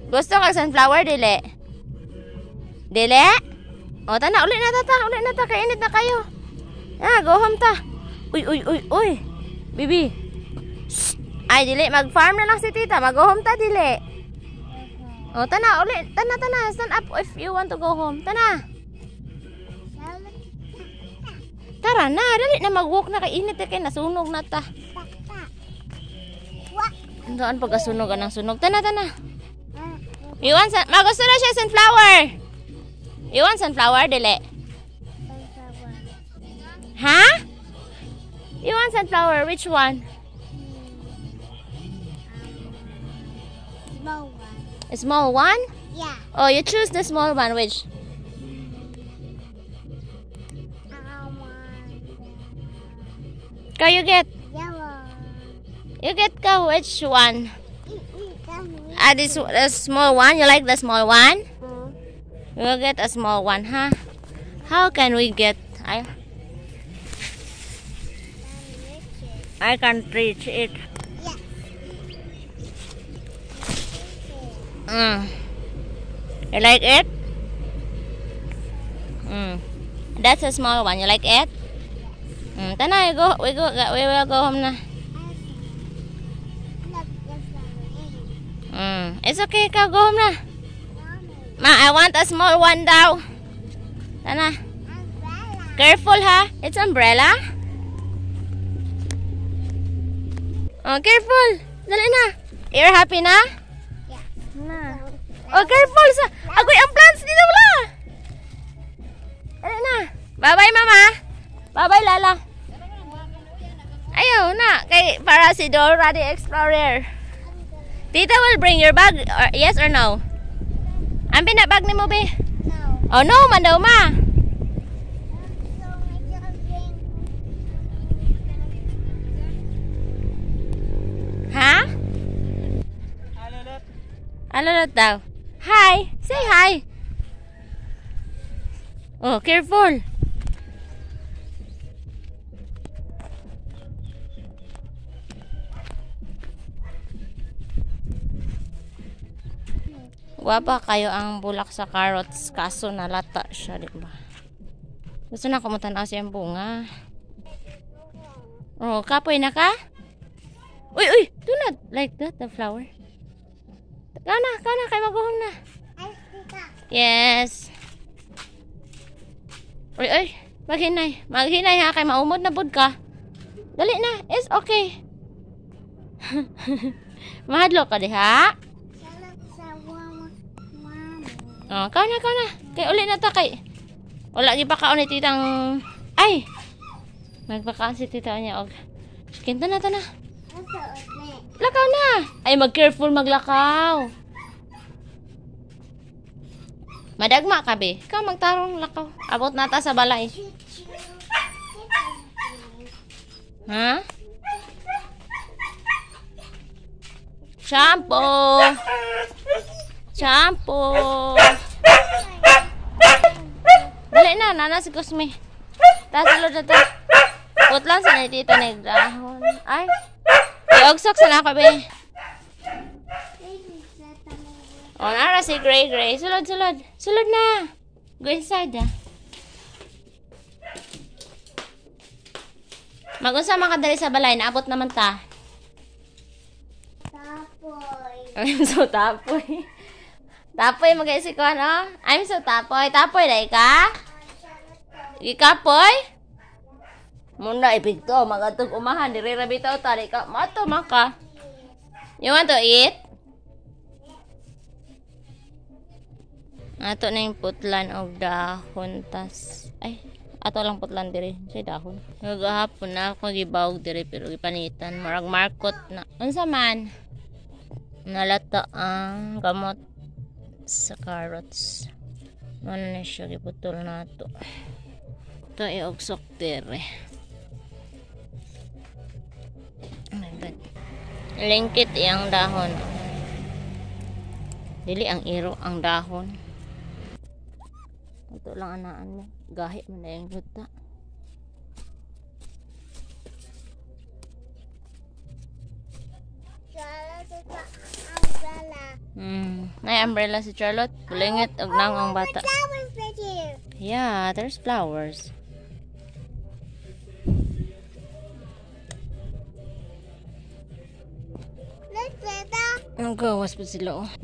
Gusto kag sunflower dili? Dili? O tana uli na ta, kainit na kayo. Go home ta. Uy. Bibi. Shh. Ay dili mag-farm na lang si tita, mag-go home ta dili. O tana uli, tana. Stand up if you want to go home. Tana. Tara na, dali na mag-walk na kainit kay nasunog na ta. Doon pagkasunog anang sunog. Tana. You want magusto na siya sunflower. You want sunflower dili? Ha? You want sunflower? Which one? Small one. A small one? Yeah. Oh, you choose the small one. Which? Go, you get. Yellow. You get go. Which one? This the small one. You like the small one? We'll get a small one, huh? How can we get? I can't reach it. You like it? That's a small one. You like it? Tana, we will go home na. It's okay, go home na. Ma, I want a small one daw. Tana. Careful ha. It's umbrella. Oh, careful. Dali na. You're happy na? Yeah. Na. Oh, careful sa. Agoy ang plants dito wala. Dali na. Bye-bye, mama. Bye-bye, Lala. Ayaw na. Kay para si Dora the Explorer. Tita will bring your bag. Yes or no? Ang pinabag ni mo, be? No. Oh, no man daw, ma. Ha? Alolot daw. Hi. Say hi. Oh, careful. Guwapa kayo ang bulak sa carrots, kaso nalata siya, diba? Gusto na kumutanaw siyang bunga. Oh, kapoy na ka? Uy, do not like that, the flower. Kana, kay maguhong na. Yes. Uy, maghinay ha, kay maumod na bud ka. Dali na, it's okay. Mahadlo ka di ha? Oh, kana. Kay uli na ta kay. Wala gi pa kaon ni titang. Ay. Magpakaon si tita niya og. Kinta na. Lakaw na. Ay mag-careful maglakaw. Madagma ka be. Ikaw magtarong lakaw. Abot na ta sa balay. Ha? Shampoo. Dali na, nana si Kusme. Tasalod na ta. Putlan sa tita nagdahon. Ay. Iugsok sa nako be. Oh, nara si Gray. Sulod na. Go inside ah. Magunsa makadali sa balay, naabot naman ta. Tapoy. I'm so tapoy. Tapoy mag-isip ko, ano? I'm so tapoy. Tapoy na ka? Ikapoy? Muna ipigto. Magatog umahan. Dirirabitaw tali ka. Mato maka. You want to eat? Ato na yung putlan o dahon. Ay, ato lang putlan diri. Siya dahon. Nagahapon na ako gibawag diri. Pero ipanitan. Marag markot na. Unsa man? Nalata ang gamot sa carrots. Ano na siya giputol na ito. Ito iugsok dire. Oh my god. Lingkit iyang dahon. Dili ang iro ang dahon. Ito lang anaan mo. Gahi mo na yung luta. Umbrella. Nay umbrella si Charlotte. Bulingit og nang ang bata. Flowers right here. Yeah, there's flowers. Look, Tata. Ang gawas pa sila oh.